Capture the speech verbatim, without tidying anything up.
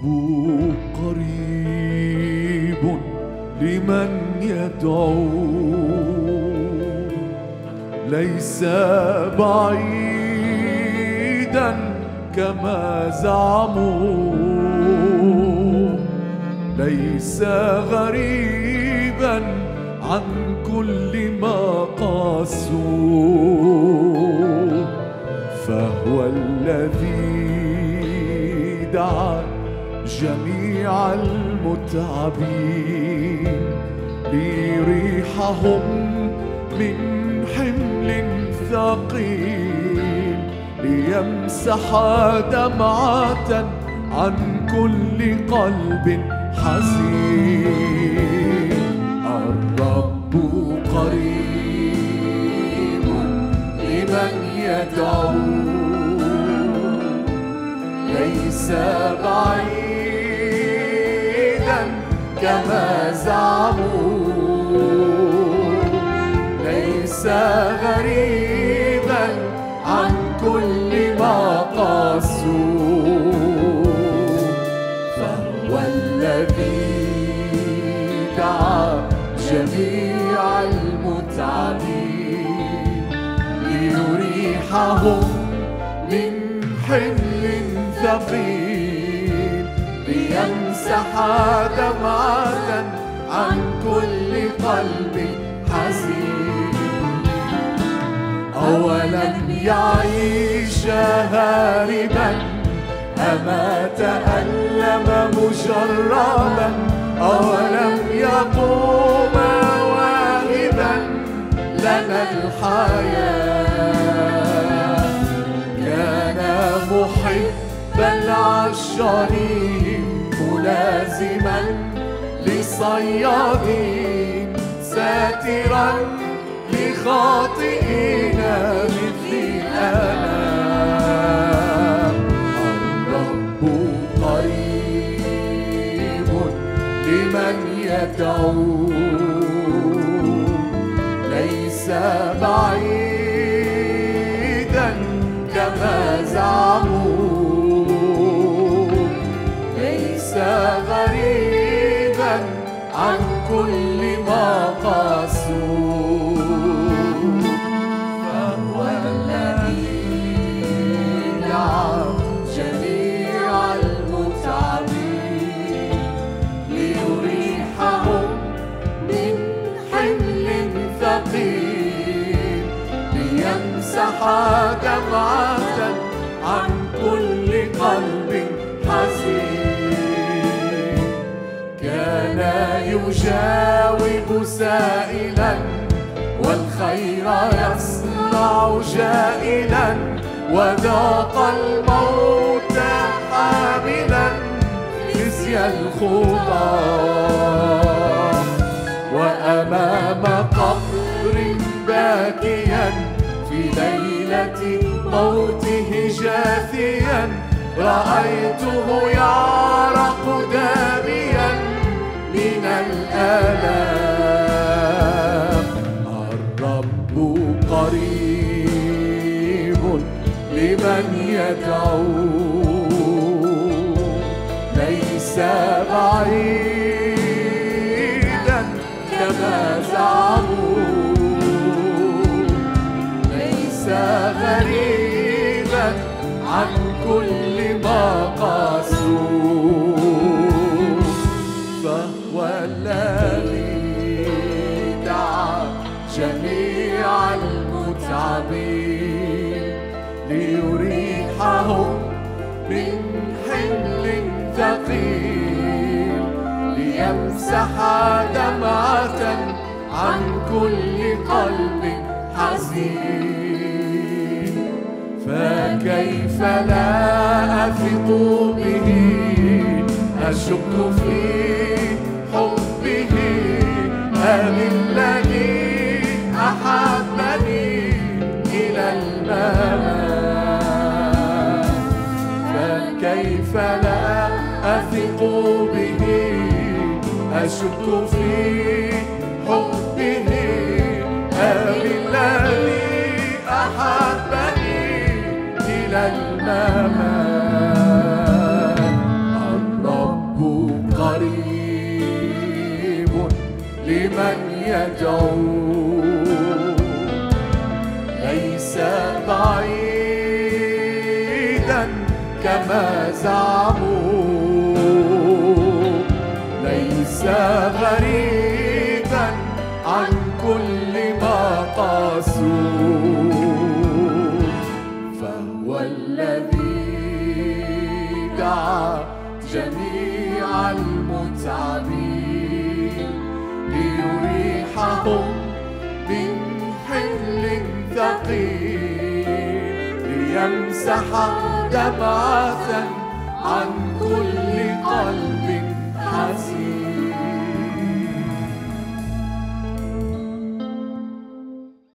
قريب لمن يدعو، ليس بعيدا كما زعموا، ليس غريبا عن كل ما قاسوا، فهو الذي دعا جميع المتعبين ليريحهم من حمل ثقيل، ليمسح دمعة عن كل قلب حزين. الرب قريب لمن يدعو، ليس بعيدا كما زعموا، ليس غريبا عن كل ما قاسوا، فهو الذي دعا جميع المتعبين ليريحهم من حمل ثقيل، ليمسح دمعة عن كل قلب حزين. أولم يعيش هاربا أما تألم مجربا، أولم يقوم واهبا لنا الحياة، كان محبا العشارين ملازما للصيادين، ساترا لخاطئين مثلي أنا. الرب قريب لمن يدعو، ليس بعيدا كما زعموا، ليس غريبا عن كل ما قاسوا، فهو الذي دعا جميع المتعبين ليريحهم من حمل ثقيل، ليمسح دمعة عن كل قلب حزين. كان يجاوب سائلا والخير يصنع جائلا، وذاق الموت حاملا خزي الخطى، وأمام قبر باكيا في ليلة موته جاثيا، رأيته يعرق داميا من الآلام. الرب قريب لمن يدعو، ليس بعيدا كما زعموا، ليس غريبا عن كل ما قاسوا، فهو الذي دعا جميع المتعبين ليريحهم من حمل ثقيل، ليمسح دمعة عن كل قلب حزين. فكيف لا أثق به، أشك في حبه، أم الذي أحبني إلى الممات. فكيف لا أثق به، أشك في حبه، أم الذي أحبني إلى الممات. الرب لمن يدعو، ليس بعيدا كما زعموا، ليس غريبا عن كل ما قاسوا، فهو الذي دعا جميع المتعبين ليريحهم من حمل ثقيل، ليمسح دمعة عن كل قلب حزين.